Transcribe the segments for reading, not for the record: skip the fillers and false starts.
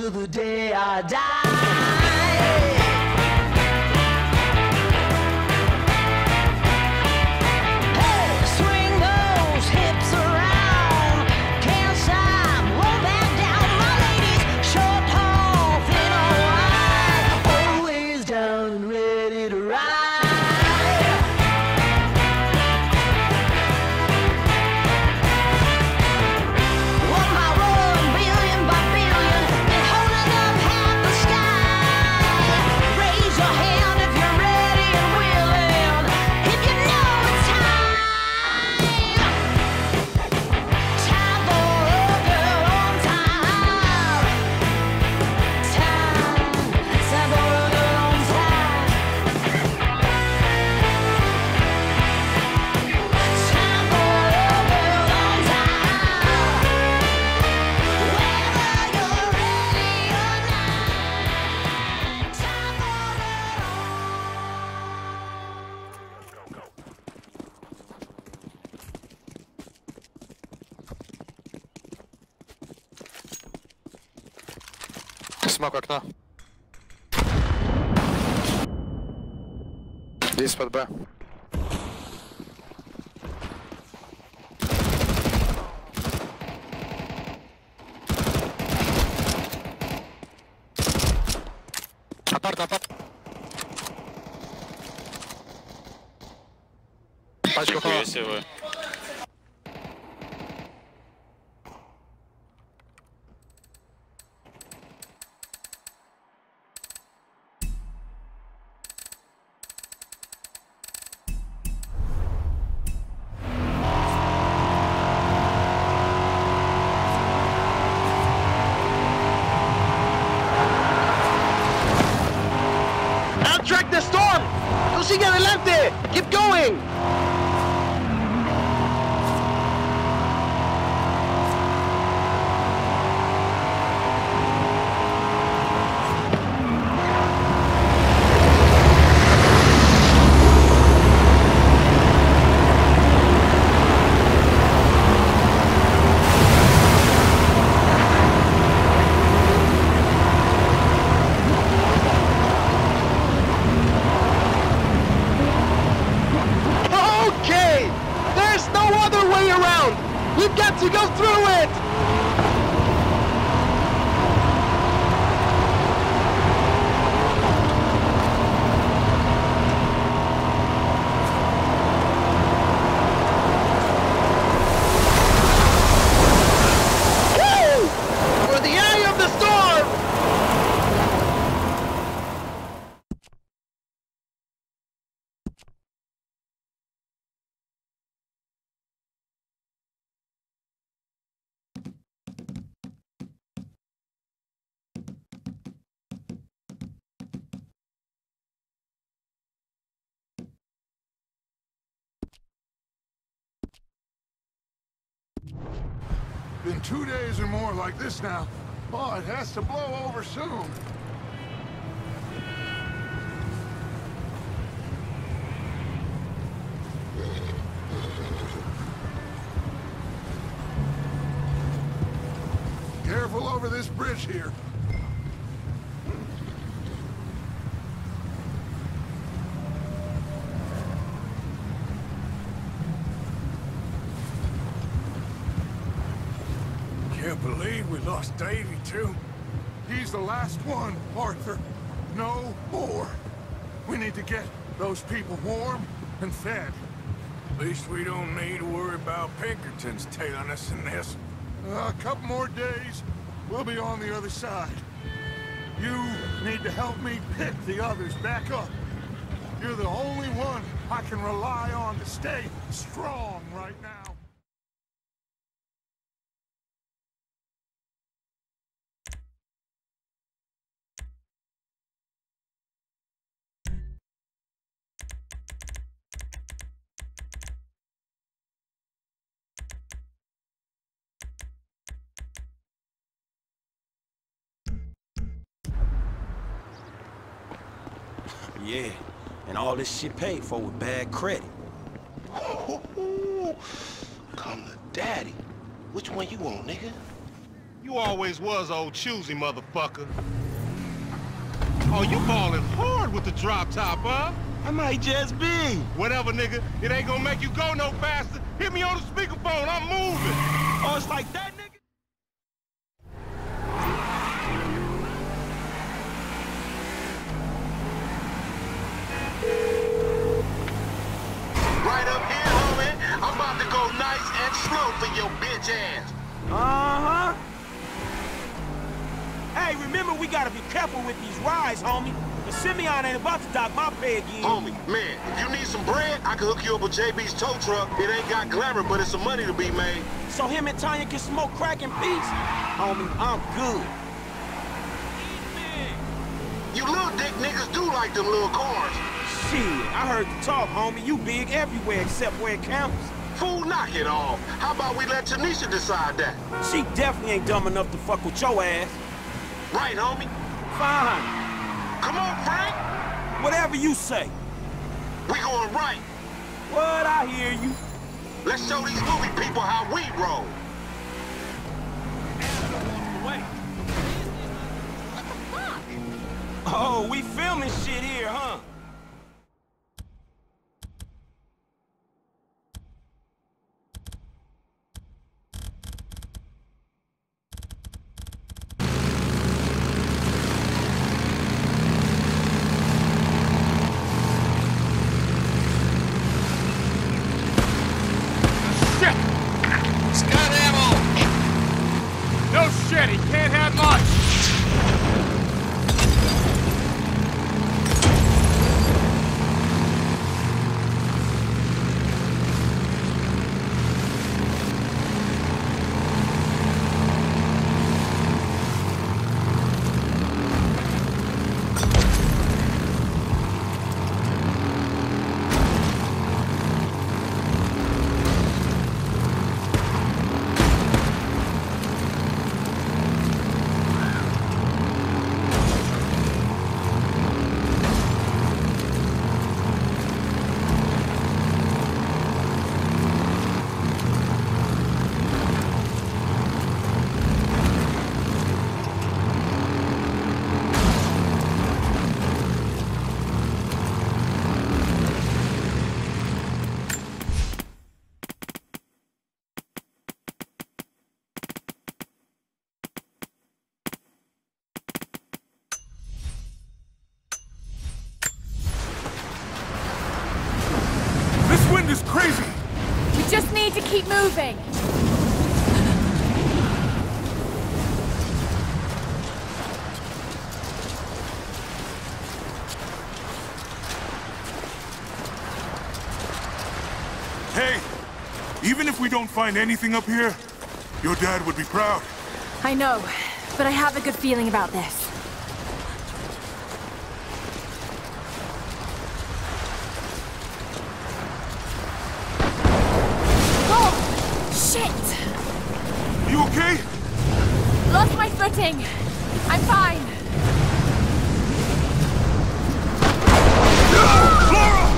till the day I die. Смог окно. Здесь под Б. Апарт. Пачка Нихуя себе. Track the storm! Tú sigue adelante! Keep going! We've got to go through it! Woo! For the eye of the storm! Been 2 days or more like this now. Oh, it has to blow over soon. Careful over this bridge here. Can't believe we lost Davey, too. He's the last one, Arthur. No more. We need to get those people warm and fed. At least we don't need to worry about Pinkertons tailing us in this. A couple more days, we'll be on the other side. You need to help me pick the others back up. You're the only one I can rely on to stay strong right now. Yeah, and all this shit paid for with bad credit. Come to daddy. Which one you want, nigga? You always was old choosy, motherfucker. Oh, you ballin' hard with the drop top, huh? I might just be. Whatever, nigga. It ain't gonna make you go no faster. Hit me on the speakerphone. I'm moving. Oh, it's like that, nigga? Right up here, homie. I'm about to go nice and slow for your bitch ass. Uh-huh. Hey, remember we gotta be careful with these rides, homie. The Simeon ain't about to dock my pay again. Homie, man, if you need some bread, I can hook you up with JB's tow truck. It ain't got glamour, but it's some money to be made. So him and Tanya can smoke crack in peace? Homie, I'm good. You little dick niggas do like them little cars. Shit, I heard the talk, homie. You big everywhere except where it counts. Fool, knock it off. How about we let Tanisha decide that? She definitely ain't dumb enough to fuck with your ass. Right, homie? Fine. Come on, Frank. Whatever you say. We going right. What? I hear you. Let's show these movie people how we roll. Oh, we filming shit here, huh? No shit, he can't have much! This wind is crazy! We just need to keep moving. Hey, even if we don't find anything up here, your dad would be proud. I know, but I have a good feeling about this. Shit! You okay? Lost my footing. I'm fine. Laura!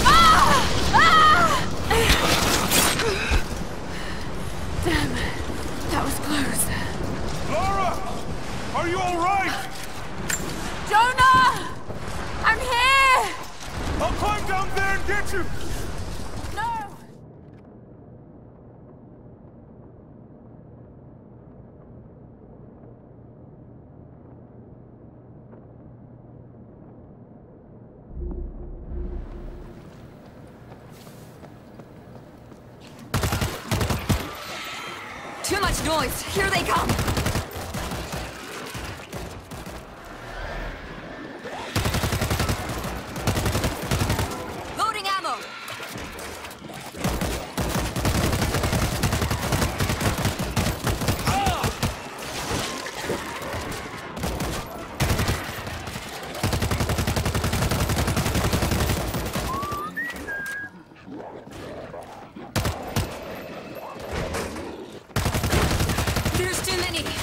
Damn, that was close. Laura! Are you all right? Jonah! I'm here! I'll climb down there and get you! No! Too much noise. Here they come. Loading ammo. There's too many.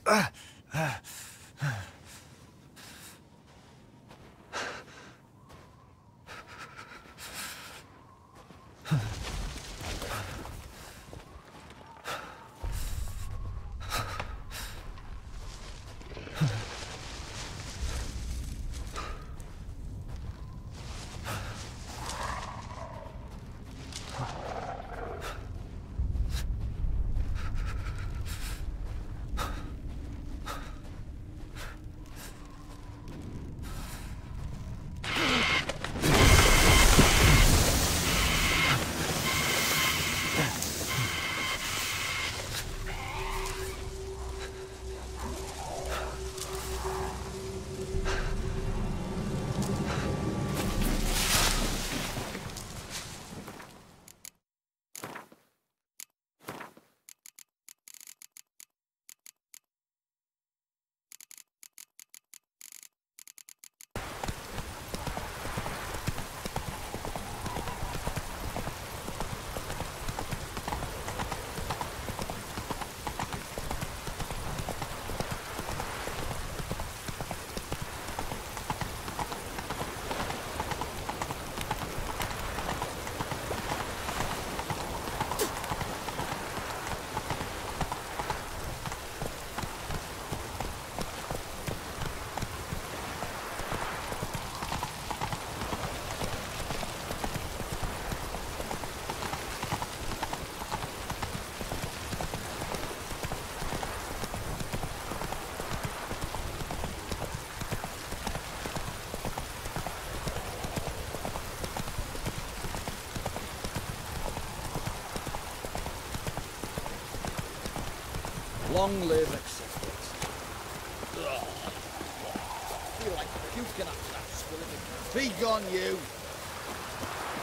Long live acceptance. Ugh. I feel like puking after that swilling. Be gone, you!